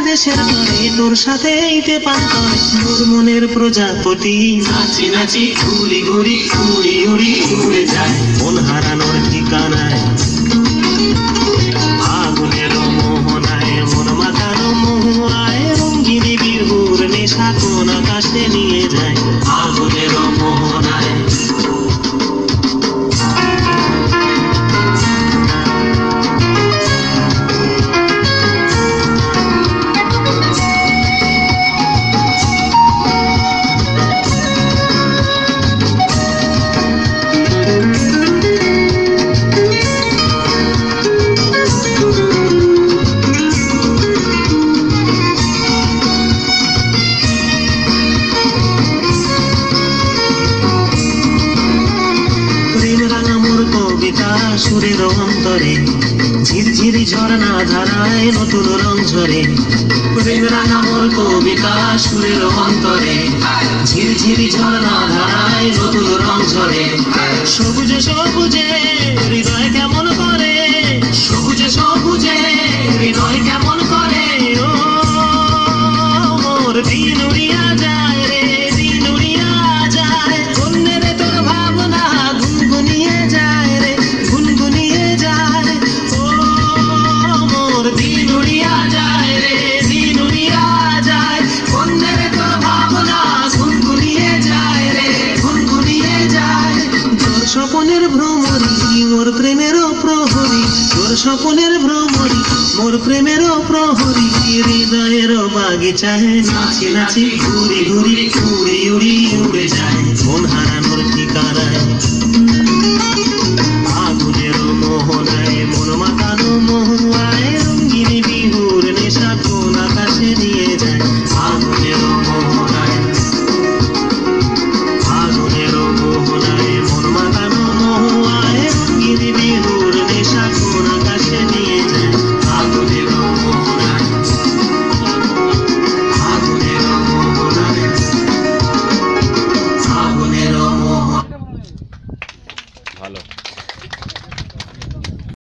দেশের তরে তোর সাথে ইতে পান করে মোর মনের প্রজাপতি নাচি নাচি ঘুরি ঘুরি উড়ি উড়ি উড়ে যায় মন হারানোর ঠিকানায় আগুনের মোহনায় মন মাতানো মোহনায় রঙ্গিনী বিহুর নেশা কোন আকাশে নিয়ে যায় আগুনের মোহনায় সুরের অন্তরে ঝিরঝিরি ঝরনা ধারায় নতুন রং ঝরে প্রেম রাঙা মোর কবিতা সুরের অন্তরে ঝিরঝিরি ঝরনা ধারায় নতুন রং ঝরে সবুজে সবুজে হৃদয় কেমন করে সবুজে সবুজে হৃদয় কেমন করে ও মোর দিন উড়িয়া যায় রে দিন উড়িয়া যায় অন্যের তোর ভাবনা গুনগুনিয়ে যায় রে গুনগুনিয়ে যায় ও মোর দিন উড়িয়া যায় রে দিন উড়িয়া যায় অন্যের তোর ভাবনা গুনগুনিয়ে যায় রে গুনগুনিয়ে যায় তোর স্বপনের ভ্রমরি মোর প্রেমেরও প্রহরী তোর স্বপনের ভ্রমরি মোর প্রেমেরও প্রহরী হৃদয়ের বাগিচায় নাচি নাচি ঘুরি ঘুরি উড়ি উড়ি উড়ে যায় মন হারানোর ঠিকানায়